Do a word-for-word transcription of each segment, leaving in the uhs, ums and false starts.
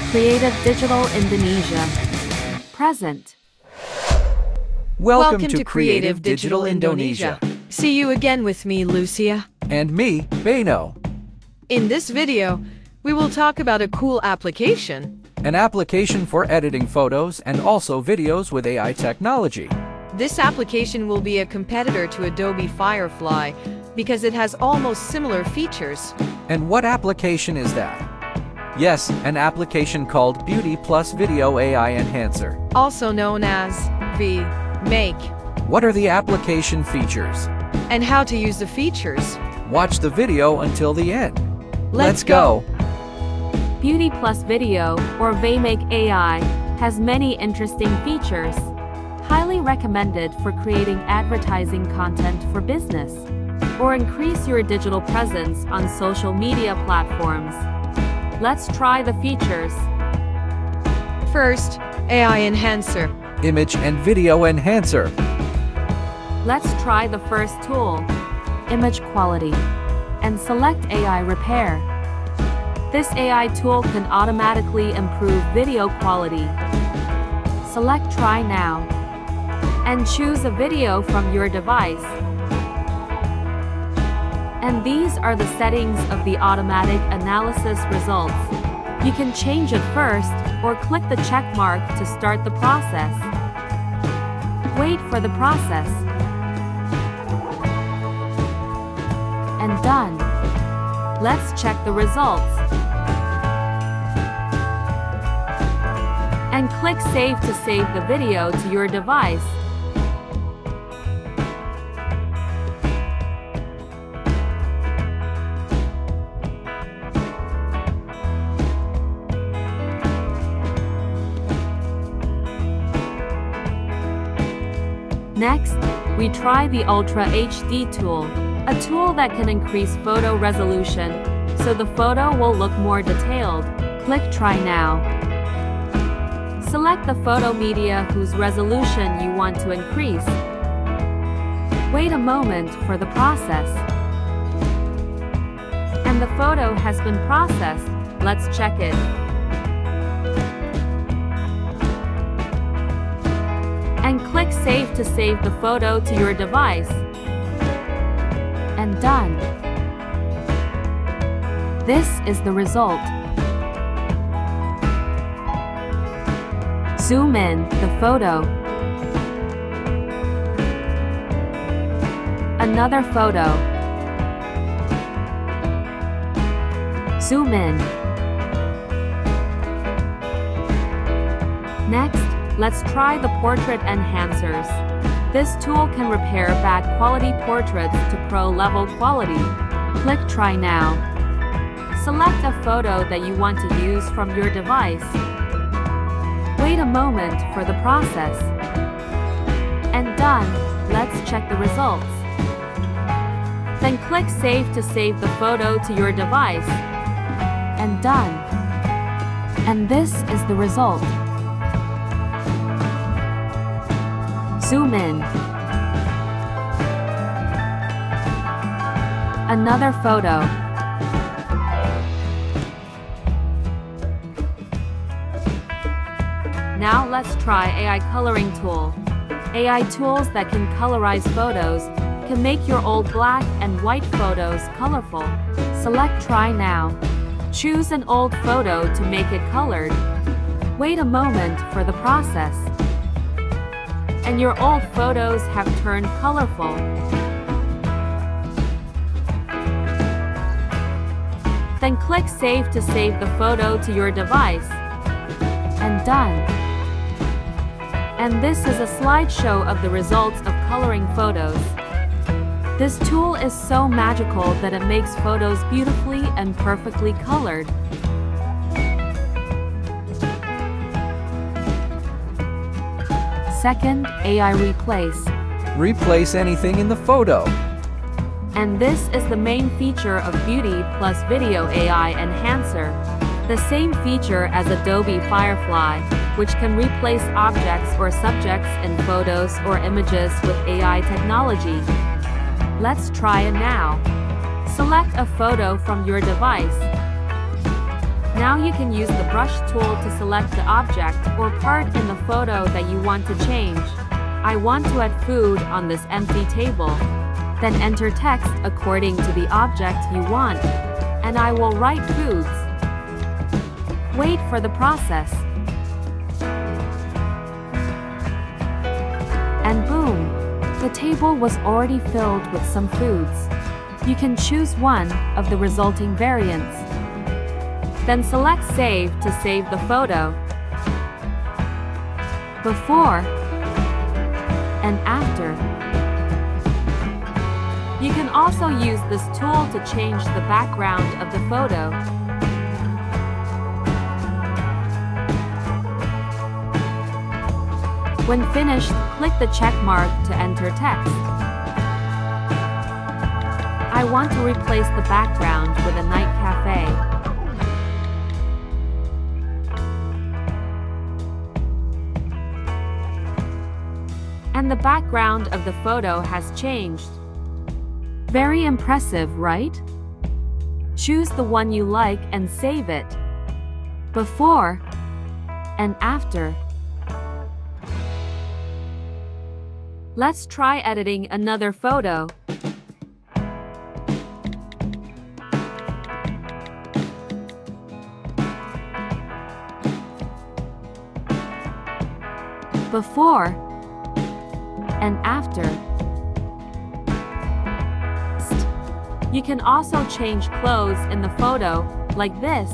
Creative Digital Indonesia. Present. Welcome, Welcome to, to Creative Digital Indonesia. See you again with me, Lucia. And me, Beno. In this video, we will talk about a cool application. An application for editing photos and also videos with A I technology. This application will be a competitor to Adobe Firefly because it has almost similar features. And what application is that? Yes, an application called Beauty Plus Video A I Enhancer, also known as Vmake. What are the application features? And how to use the features? Watch the video until the end. Let's, Let's go. go! Beauty Plus Video, or Vmake A I, has many interesting features. Highly recommended for creating advertising content for business, or increase your digital presence on social media platforms. Let's try the features. First, A I Enhancer. Image and Video Enhancer. Let's try the first tool, Image Quality, and select A I Repair. This A I tool can automatically improve video quality. Select Try Now, and choose a video from your device. And these are the settings of the automatic analysis results. You can change it first, or click the check mark to start the process. Wait for the process. And done. Let's check the results. And click Save to save the video to your device. Next, we try the Ultra H D tool, a tool that can increase photo resolution, so the photo will look more detailed. Click Try Now. Select the photo media whose resolution you want to increase. Wait a moment for the process. And the photo has been processed. Let's check it. And click Save to save the photo to your device. And done. This is the result. Zoom in the photo. Another photo. Zoom in. Next, let's try the portrait enhancers. This tool can repair bad quality portraits to pro-level quality. Click Try Now. Select a photo that you want to use from your device. Wait a moment for the process. And done. Let's check the results. Then click Save to save the photo to your device. And done. And this is the result. Zoom in. Another photo. Now let's try A I coloring tool. A I tools that can colorize photos can make your old black and white photos colorful. Select Try Now. Choose an old photo to make it colored. Wait a moment for the process. And your old photos have turned colorful. Then click Save to save the photo to your device. And done. And this is a slideshow of the results of coloring photos. This tool is so magical that it makes photos beautifully and perfectly colored. Second, A I Replace. Replace anything in the photo. And this is the main feature of Beauty Plus Video A I Enhancer. The same feature as Adobe Firefly, which can replace objects or subjects in photos or images with A I technology. Let's try it now. Select a photo from your device. Now you can use the brush tool to select the object or part in the photo that you want to change. I want to add food on this empty table. Then enter text according to the object you want, and I will write foods. Wait for the process. And boom! The table was already filled with some foods. You can choose one of the resulting variants. Then select Save to save the photo. Before and after. You can also use this tool to change the background of the photo. When finished, click the check mark to enter text. I want to replace the background with a night cafe. And the background of the photo has changed. Very impressive, right? Choose the one you like and save it. Before and after. Let's try editing another photo. Before and after. You can also change clothes in the photo, like this.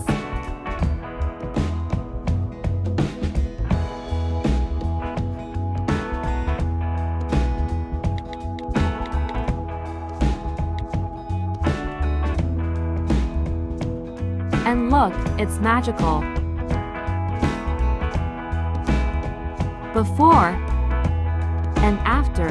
And look, it's magical. Before and after.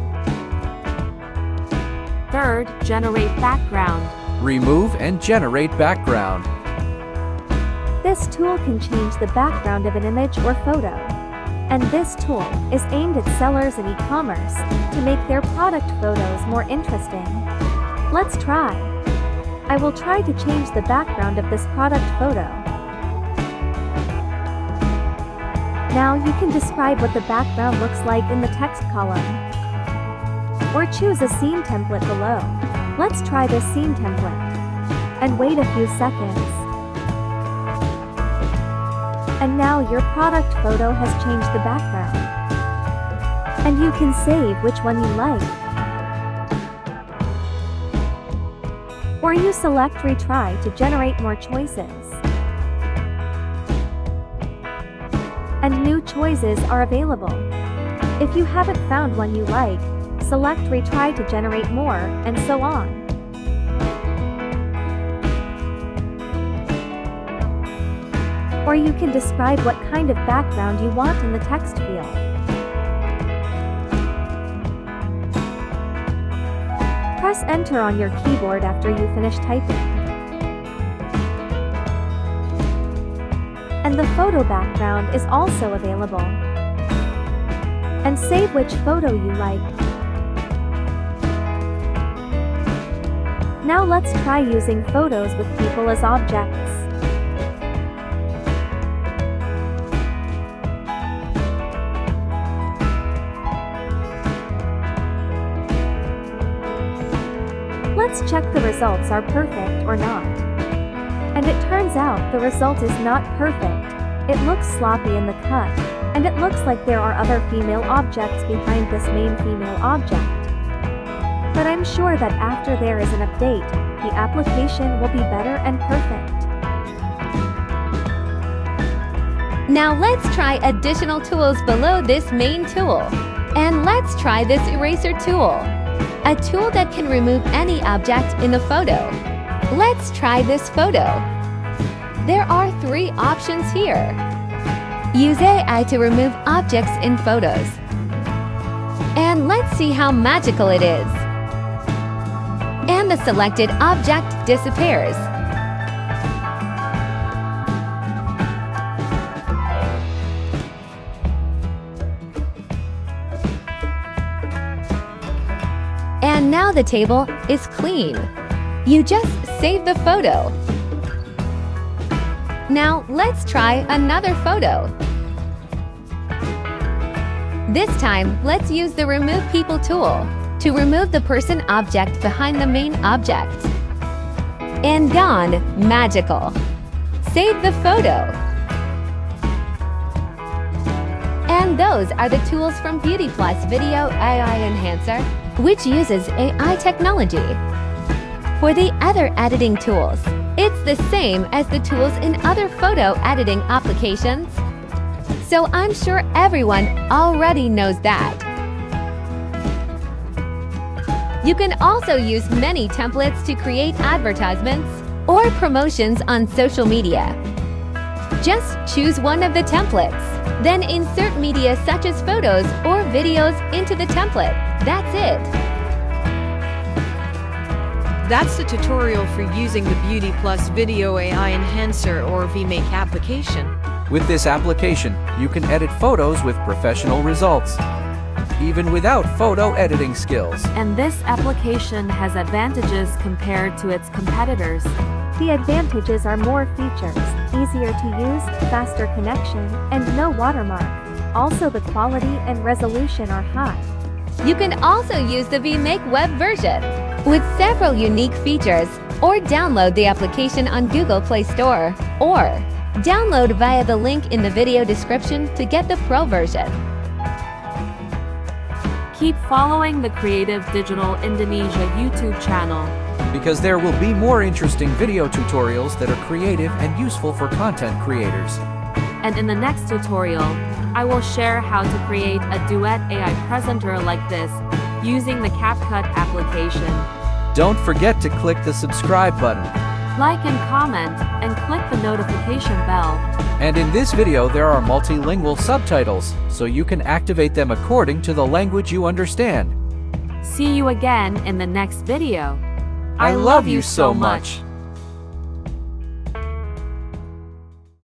Third, generate background. Remove and generate background. This tool can change the background of an image or photo. And this tool is aimed at sellers in e-commerce to make their product photos more interesting. Let's try. I will try to change the background of this product photo. Now you can describe what the background looks like in the text column. Or choose a scene template below. Let's try this scene template. And wait a few seconds. And now your product photo has changed the background. And you can save which one you like. Or you select Retry to generate more choices. And new choices are available. If you haven't found one you like, select Retry to generate more, and so on. Or you can describe what kind of background you want in the text field. Press Enter on your keyboard after you finish typing. And the photo background is also available. And save which photo you like. Now let's try using photos with people as objects. Let's check the results are perfect or not. And it turns out the result is not perfect. It looks sloppy in the cut, and it looks like there are other female objects behind this main female object. But I'm sure that after there is an update, the application will be better and perfect. Now let's try additional tools below this main tool. And let's try this eraser tool, a tool that can remove any object in the photo. Let's try this photo. There are three options here. Use A I to remove objects in photos. And let's see how magical it is. And the selected object disappears. And now the table is clean. You just save the photo. Now let's try another photo. This time, let's use the Remove People tool to remove the person object behind the main object. And gone, magical. Save the photo. And those are the tools from Beauty Plus Video A I Enhancer, which uses A I technology. For the other editing tools, it's the same as the tools in other photo editing applications. So I'm sure everyone already knows that. You can also use many templates to create advertisements or promotions on social media. Just choose one of the templates, then insert media such as photos or videos into the template. That's it. That's the tutorial for using the Beauty Plus Video A I Enhancer or Vmake application. With this application, you can edit photos with professional results, even without photo editing skills. And this application has advantages compared to its competitors. The advantages are more features, easier to use, faster connection, and no watermark. Also, the quality and resolution are high. You can also use the Vmake web version with several unique features, or download the application on Google Play Store, or download via the link in the video description to get the Pro version. Keep following the Creative Digital Indonesia YouTube channel, because there will be more interesting video tutorials that are creative and useful for content creators. And in the next tutorial, I will share how to create a duet A I presenter like this using the CapCut application. Don't forget to click the subscribe button. Like and comment, and click the notification bell. And in this video there are multilingual subtitles, so you can activate them according to the language you understand. See you again in the next video. I love you so much.